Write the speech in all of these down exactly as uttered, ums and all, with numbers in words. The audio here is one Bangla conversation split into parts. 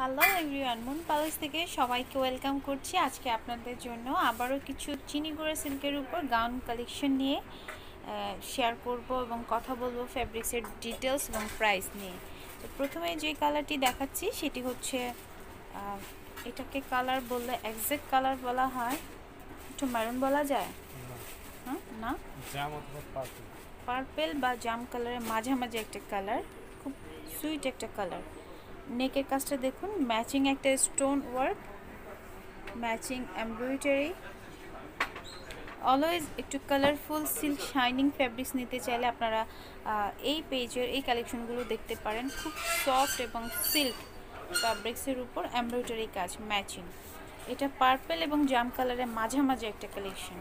হ্যালো এভরিওয়ান, মুন প্যালেস থেকে সবাইকে ওয়েলকাম করছি। আজকে আপনাদের জন্য আবারও কিছু চিনি গুঁড়া সিল্কের উপর গাউন কালেকশন নিয়ে শেয়ার করব এবং কথা বলবো ফ্যাব্রিক্সের ডিটেলস এবং প্রাইস নিয়ে। তো প্রথমে যে কালারটি দেখাচ্ছি সেটি হচ্ছে, এটাকে কালার বললে এক্সাক্ট কালার বলা হয়, একটু মেরুন বলা যায়, হ্যাঁ না, পার্পেল বা জাম কালারের মাঝামাঝি একটা কালার, খুব সুইট একটা কালার। নেকের কাজটা দেখুন, ম্যাচিং একটা stone work, matching embroidery. Always একটু কালারফুল সিল্ক শাইনিং ফ্যাব্রিক্স নিতে চাইলে আপনারা এই পেজের এই কালেকশনগুলো দেখতে পারেন। খুব সফট এবং সিল্ক ফ্যাব্রিক্সের উপর এমব্রয়ডারি কাজ ম্যাচিং। এটা পার্পেল এবং জাম কালারের মাঝামাঝি একটা কালেকশন।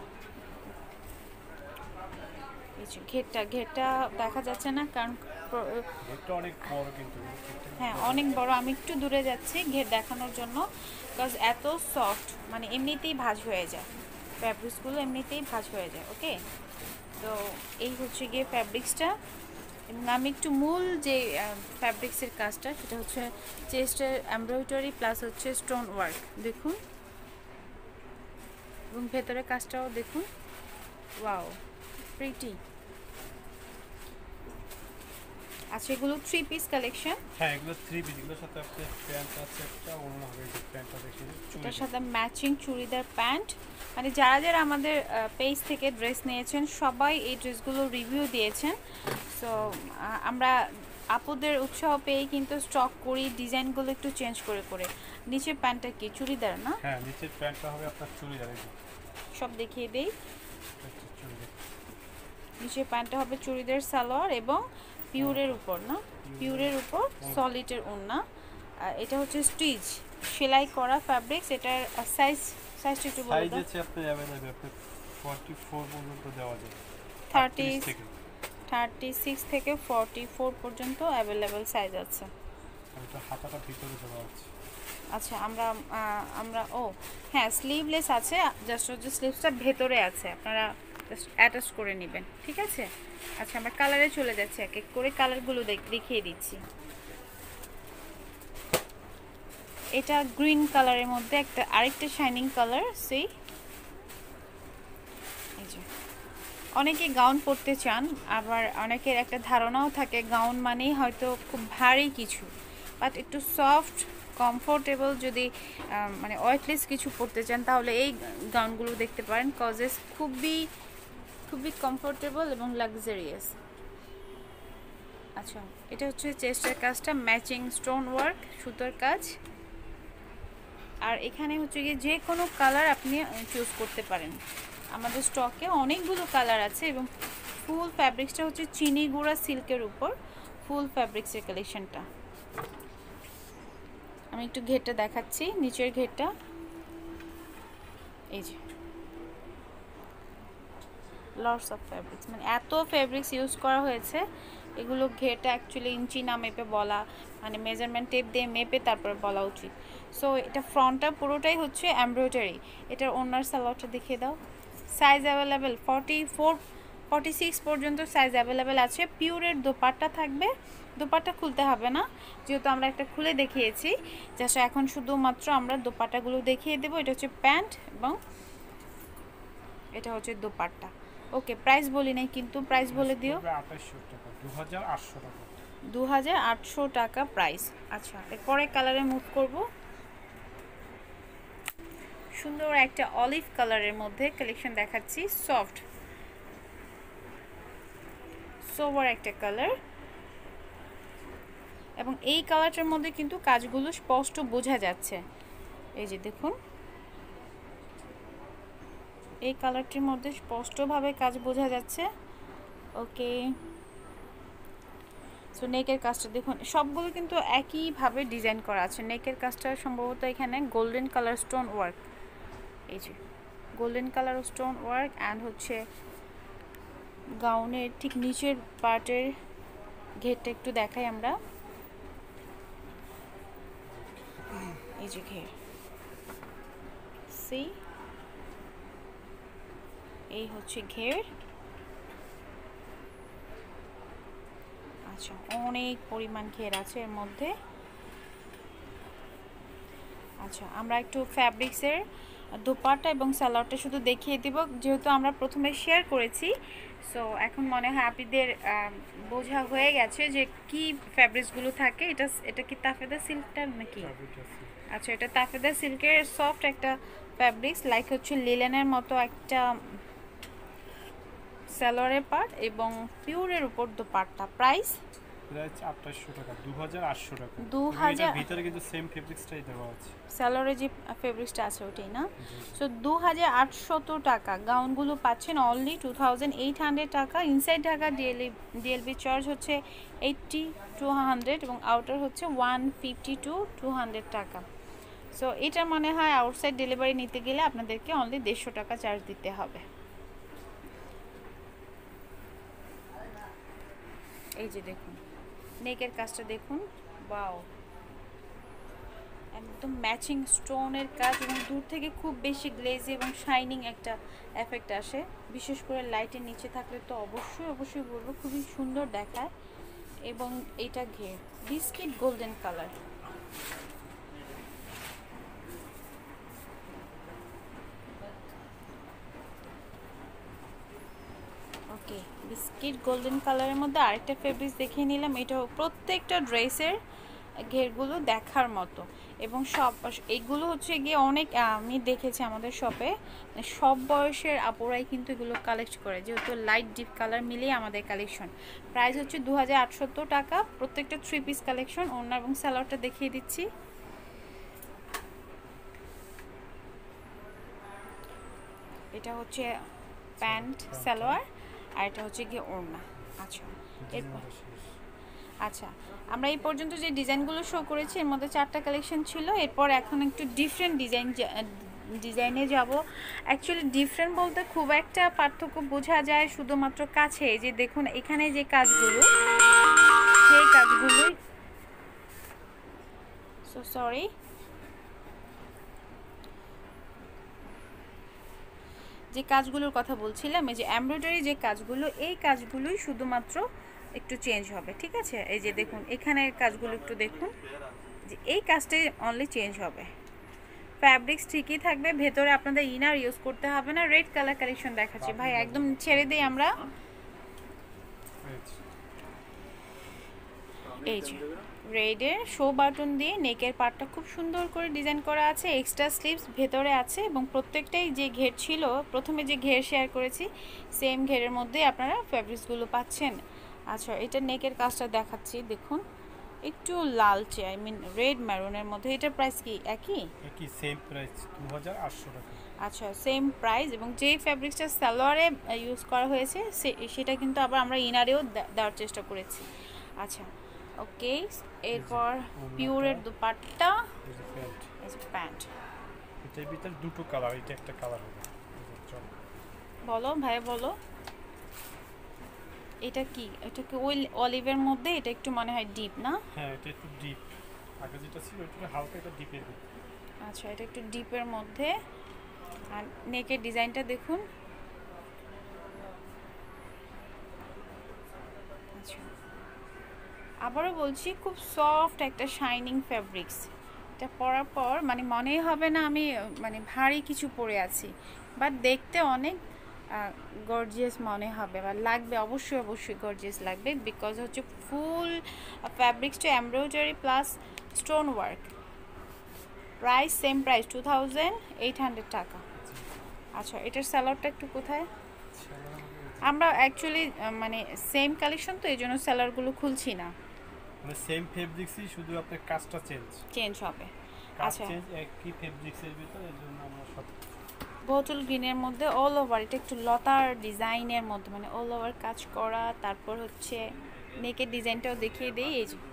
ঘেরটা ঘেরটা দেখা যাচ্ছে না কারণ অনেক বড়, কিন্তু হ্যাঁ অনেক বড়। আমি একটু দূরে যাচ্ছি ঘের দেখানোর জন্য, বিকজ এত সফট, মানে এমনিতেই ভাঁজ হয়ে যায়, ফ্যাব্রিক্সগুলো এমনিতেই ভাঁজ হয়ে যায়। ওকে, তো এই হচ্ছে গিয়ে ফ্যাব্রিক্সটা। এবং আমি একটু মূল যে ফ্যাব্রিক্সের কাজটা, সেটা হচ্ছে চেস্টের এমব্রয়ডারি প্লাস হচ্ছে স্টোন ওয়ার্ক দেখুন, এবং ভেতরের কাজটাও দেখুন। Wow, pretty. আচ্ছা, এগুলো থ্রি পিস কালেকশন। হ্যাঁ, এগুলো থ্রি পিস। এগুলোর সাথে আপনার প্যান্ট আছে একটা, অন্য হবে যে প্যান্টটা দেখি, এটার সাথে ম্যাচিং চুড়িদার প্যান্ট। মানে যারা যারা আমাদের পেজ থেকে ড্রেস নিয়েছেন সবাই এই ড্রেসগুলো রিভিউ দিয়েছেন। সো আমরা আপুদের উৎসাহ পেয়ে কিন্তু স্টক করি, ডিজাইনগুলো একটু চেঞ্জ করে করে। নিচের প্যান্টটা কি চুড়িদার না? হ্যাঁ, নিচের প্যান্টটা হবে আপনার চুড়িদার। সব দেখিয়ে দেই। নিচের প্যান্টটা হবে চুড়িদার সালোয়ার এবং পিওরের উপর না, পিওরের উপর সলিডের ওড়না। এটা হচ্ছে স্টিচ সেলাই করা ফ্যাব্রিক্স। এটার সাইজ সাইজটা একটু বলুন। সাইজ আছে আপনার अवेलेबल, আপনি চুয়াল্লিশ পর্যন্ত দেওয়া যায়। তিরিশ ছত্রিশ থেকে চুয়াল্লিশ পর্যন্ত अवेलेबल সাইজ আছে। এটা হাতাটা ভিতরে দেওয়া আছে। আচ্ছা, আমরা আমরা ও হ্যাঁ, স্লিভলেস আছে, জাস্ট হচ্ছে স্লিভসটা ভেতরে আছে, আপনারা জাস্ট অ্যাটাচ করে নেবেন, ঠিক আছে। আচ্ছা, আমরা কালারে চলে যাচ্ছি, এক এক করে কালারগুলো দেখিয়ে দিচ্ছি। এটা গ্রিন কালারের মধ্যে একটা আরেকটা শাইনিং কালার। সেই এই যে অনেকে গাউন পরতে চান, আবার অনেকের একটা ধারণাও থাকে গাউন মানেই হয়তো খুব ভারী কিছু, বাট একটু সফট কমফোর্টেবল যদি মানে ওয়েটলেস কিছু পরতে চান তাহলে এই গাউনগুলো দেখতে পারেন। কজেস খুবই খুবই কমফোর্টেবল এবং লাক্সারিয়াস। আচ্ছা, এটা হচ্ছে চেস্টের কাজটা, ম্যাচিং স্টোন ওয়ার্ক সুতোর কাজ। আর এখানে হচ্ছে গিয়ে যে কোনো কালার আপনি চুজ করতে পারেন। আমাদের স্টকে অনেকগুলো কালার আছে এবং ফুল ফ্যাব্রিক্সটা হচ্ছে চিনি গুঁড়া সিল্কের উপর ফুল ফ্যাব্রিক্সের কালেকশনটা। আমি একটু ঘেরটা দেখাচ্ছি, নিচের ঘেরটা এই যে লটস অফ ফ্যাব্রিক্স, মানে এত ফ্যাব্রিক্স ইউজ করা হয়েছে। এগুলো ঘেরটা অ্যাকচুয়ালি ইঞ্চি না মেপে বলা, মানে মেজারমেন্ট টেপ দিয়ে মেপে তারপর বলা উচিত। সো এটা ফ্রন্টটা পুরোটাই হচ্ছে এমব্রয়ডারি। এটার ওনার সালোয়ারটা দেখিয়ে দাও। Size available forty four forty six পর্যন্ত সাইজ অ্যাভেলেবেল আছে। পিওরের দোপাট্টা থাকবে, দোপাট্টা খুলতে হবে না যেহেতু আমরা একটা খুলে দেখিয়েছি। জাস্ট এখন শুধুমাত্র আমরা দোপাট্টাগুলো দেখিয়ে দেবো। এটা হচ্ছে প্যান্ট এবং এটা হচ্ছে দোপাট্টা। ওকে, প্রাইস বলি নাই কিন্তু, প্রাইস বলে দিও। দু হাজার আটশো টাকা প্রাইস। আচ্ছা, এরপরে কালারে মুভ করব। সুন্দর একটা অলিভ কালারের মধ্যে কালেকশন দেখাচ্ছি, সফট সোবার একটা কালার, এবং এই কালারটার মধ্যে কিন্তু কাজগুলো স্পষ্ট বোঝা যাচ্ছে। এই যে দেখুন, এই কালারটির মধ্যে স্পষ্টভাবে কাজ বোঝা যাচ্ছে। ওকে, সো নেকের কাজটা দেখুন, সবগুলো কিন্তু একইভাবে ডিজাইন করা আছে। নেকের কাজটা সম্ভবত এখানে গোল্ডেন কালার স্টোন ওয়ার্ক, এই যে golden colour stone work. And হচ্ছে গাউনের ঠিক নিচের পার্টের ঘেরটা একটু দেখাই আমরা। এই যে ঘের, সি এই হচ্ছে ঘের। আচ্ছা, অনেক পরিমাণ ঘের আছে এর মধ্যে। আচ্ছা, আমরা একটু ফ্যাব্রিক্সের দোপাট্টা এবং সালোয়ারটা শুধু দেখিয়ে দিব, যেহেতু আমরা প্রথমে শেয়ার করেছি। সো এখন মনে হয় আপনাদের বোঝা হয়ে গেছে যে কি ফ্যাব্রিক্সগুলো থাকে। এটা এটা কি তাফেদা সিল্কটার নাকি? আচ্ছা, এটা তাফেদা সিল্কের সফট একটা ফ্যাব্রিক্স, লাইক হচ্ছে লিলেনের মতো একটা সালোয়ারের পার্ট এবং পিওরের উপর দোপাট্টা। প্রাইস প্রাইস আঠাশশো টাকা, দুই হাজার আটশো টাকা। দুই হাজার এর ভিতরে কিন্তু সেম ফেব্রিক্সটাই দেওয়া আছে, সালোয়ারে যে ফেব্রিক্সটা আছে ওটাই না? সো দু হাজার আটশত টাকা। গাউনগুলো পাচ্ছেন only two thousand eight hundred টাকা। ইনসাইড ঢাকা ডিএলই ডিএলবি চার্জ হচ্ছে এইটটি টু হান্ড্রেড এবং আউটার হচ্ছে one fifty to two hundred টাকা। সো এটা মনে হয় আউটসাইড ডেলিভারি নিতে গেলে আপনাদেরকে অনলি দেড়শো টাকা চার্জ দিতে হবে। এই যে দেখুন নেকের কাজটা দেখুন, ওয়াও, একদম ম্যাচিং স্টোনের কাজ এবং দূর থেকে খুব বেশি গ্লেজি এবং শাইনিং একটা এফেক্ট আসে। বিশেষ করে লাইটের নিচে থাকলে তো অবশ্যই অবশ্যই বলবো খুবই সুন্দর দেখায়। এবং এটা ঘের biscuit golden colour. Okay, biscuit golden কালারের মধ্যে আরেকটা ফেব্রিক্স দেখিয়ে নিলাম। এটা প্রত্যেকটা ড্রেসের ঘেরগুলো দেখার মতো এবং সব এইগুলো হচ্ছে গিয়ে অনেক আমি দেখেছি আমাদের শপে সব বয়সের আপুরাই কিন্তু এগুলো কালেক্ট করে, যেহেতু লাইট ডিপ কালার মিলিয়ে আমাদের কালেকশন। প্রাইস হচ্ছে দু হাজার আটশত টাকা। প্রত্যেকটা থ্রি পিস কালেকশন। ওড়না এবং সালোয়ারটা দেখিয়ে দিচ্ছি। এটা হচ্ছে প্যান্ট সালোয়ার আর এটা হচ্ছে গিয়ে ওড়না। আচ্ছা, এরপর আচ্ছা আমরা এই পর্যন্ত যে ডিজাইনগুলো শো করেছি এর মধ্যে চারটা কালেকশন ছিল। এরপর এখন একটু ডিফারেন্ট ডিজাইন ডিজাইনে যাব। অ্যাকচুয়ালি ডিফারেন্ট বলতে খুব একটা পার্থক্য বোঝা যায় শুধুমাত্র কাছে। যে দেখুন এখানে যে কাজগুলো, সেই কাজগুলোই সো সরি যে কাজগুলোর কথা বলছিলাম, এই যে এমব্রয়ডারি যে কাজগুলো, এই কাজগুলোই শুধুমাত্র একটু চেঞ্জ হবে, ঠিক আছে? এই যে দেখুন এখানের কাজগুলো একটু দেখুন, যে এই কাজটাই অনলি চেঞ্জ হবে। ফ্যাব্রিক্স ঠিকই থাকবে, ভেতরে আপনাদের ইনার ইউজ করতে হবে না। রেড কালার কালেকশন দেখাচ্ছি ভাই, একদম ছেড়ে দিই আমরা। এই যে রেডের শো বাটন দিয়ে নেকের পার্টটা খুব সুন্দর করে ডিজাইন করা আছে। এক্সট্রা স্লিভস ভেতরে আছে এবং প্রত্যেকটাই যে ঘের ছিল, প্রথমে যে ঘের শেয়ার করেছি সেম ঘেরের মধ্যে আপনারা ফ্যাব্রিক্সগুলো পাচ্ছেন। আচ্ছা, এটা নেকের কাজটা দেখাচ্ছি, দেখুন একটু লালচে, আই মিন রেড ম্যারুনের মধ্যে। এটার প্রাইস কি একই? একই সেম প্রাইস দুই হাজার আটশো টাকা। আচ্ছা, সেম প্রাইস এবং যেই ফ্যাব্রিক্সটা সালোয়ারে ইউজ করা হয়েছে সেটা কিন্তু আবার আমরা ইনারেও দেওয়ার চেষ্টা করেছি। আচ্ছা ওকে, এরপর পিওরের দুপাট্টা, এই যে প্যান্ট। এটার ভিতরে দুটো কালার, এটা একটা কালার হবে। বলো ভাই বলো, এটা কি? এটা কি ওই অলিভের মধ্যে? এটা একটু মনে হয় ডিপ না? হ্যাঁ, এটা একটু ডিপ। আগে যেটা ছিল এটা হালকা, এটা ডিপের মধ্যে। আচ্ছা, এটা একটু ডিপের মধ্যে। আর নেকের ডিজাইনটা দেখুন। আচ্ছা, আবারও বলছি খুব সফট একটা শাইনিং ফ্যাব্রিক্স। এটা পরার পর মানে মনেই হবে না আমি মানে ভারী কিছু পরে আছি, বাট দেখতে অনেক গর্জিয়াস মনে হবে বা লাগবে, অবশ্যই অবশ্যই গর্জিয়াস লাগবে, বিকজ হচ্ছে ফুল ফ্যাব্রিক্সটা embroidery plus stone work. Price same price two thousand eight hundred টাকা। আচ্ছা, এটার স্যালারটা একটু কোথায়? আমরা অ্যাকচুয়ালি মানে সেম কালেকশন তো এই জন্য স্যালারগুলো খুলছি না, মানে সেম ফেব্রিক্সই, শুধু আপনার কাজটা চেঞ্জ চেঞ্জ হবে। আচ্ছা, চেঞ্জ একই ফেব্রিক্সের ভিতরে, এর জন্য আমরা সব বোতল গ্রিনের মধ্যে অল ওভার, এটা একটু লতার ডিজাইনের মধ্যে, মানে অল ওভার কাজ করা। তারপর হচ্ছে নেকের ডিজাইনটাও দেখিয়ে দিই। এই যে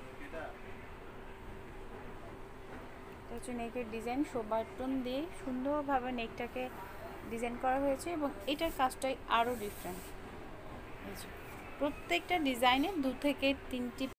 এটা হচ্ছে নেকের ডিজাইন, শো বাটন দিয়ে সুন্দরভাবে নেকটাকে ডিজাইন করা হয়েছে এবং এটার কাজটাই আরও ডিফারেন্ট। এই যে প্রত্যেকটা ডিজাইনের দু থেকে তিনটি